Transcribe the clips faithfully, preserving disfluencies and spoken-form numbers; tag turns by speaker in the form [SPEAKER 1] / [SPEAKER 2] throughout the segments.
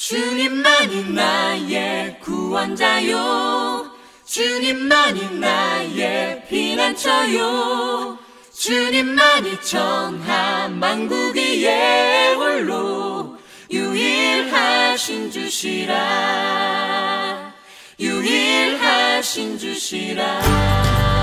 [SPEAKER 1] 주님만이 나의 구원자요, 주님만이 나의 피난처요, 주님만이 정한 만국 위에 홀로 유일하신 주시라, 유일하신 주시라.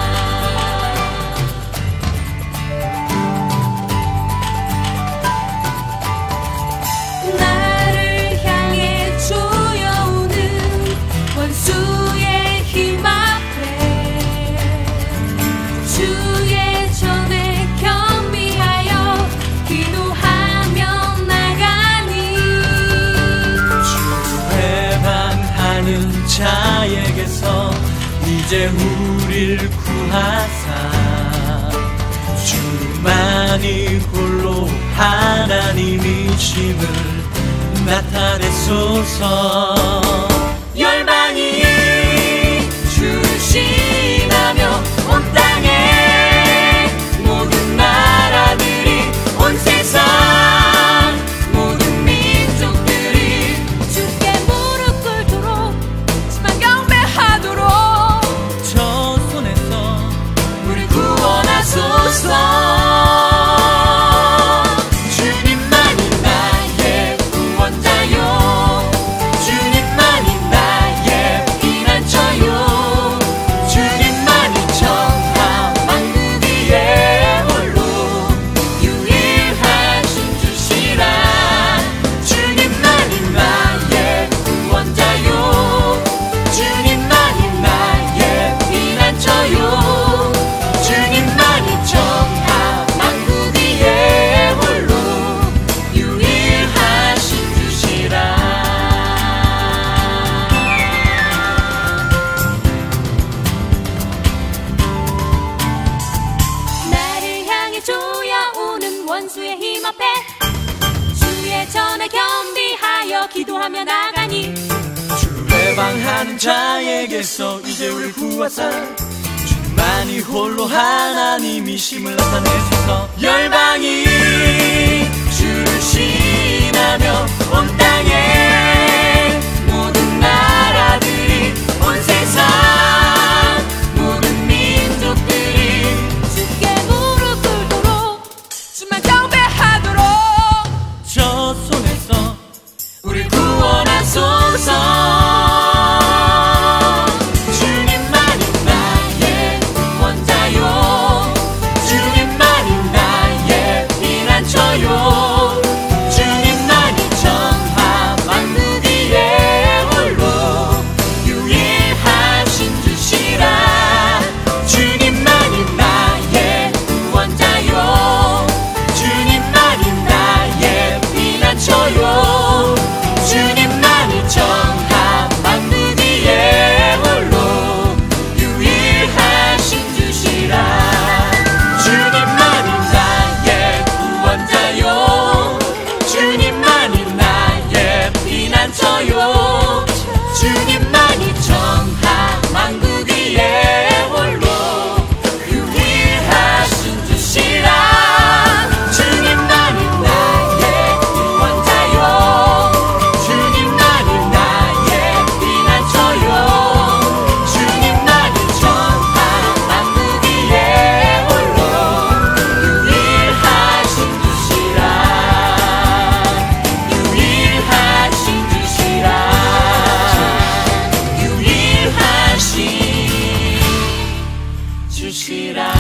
[SPEAKER 2] 자에게서 이제 우릴 구하사 주만이 홀로 하나님이심을 나타내소서.
[SPEAKER 1] 열방이 주시나며 온 땅에 모든 나라들이 온 세상 원수의 힘 앞에 주의 전에 겸비하여 기도하며 나가니
[SPEAKER 2] 주 해방하는 자에게서 이제 우릴 구하사 주만이 홀로 하나님이심을 나타내소서.
[SPEAKER 1] 열방이 주시나며 온 땅에 모든 나라들이 온 세상 모든 민족들이 주께 무릎 꿇도록 주만 경배하도록
[SPEAKER 2] 저 손에서
[SPEAKER 1] 우리 구원하소서. 주님만이 정한 만국 위에 홀로 유일하신 주시라. 주님만이 나의 구원자요, 주님만이 나의 피난처요, 주님만이 정한 만국 위에 홀로 유일하신 주시라, 유일하신 주시라. 주시라.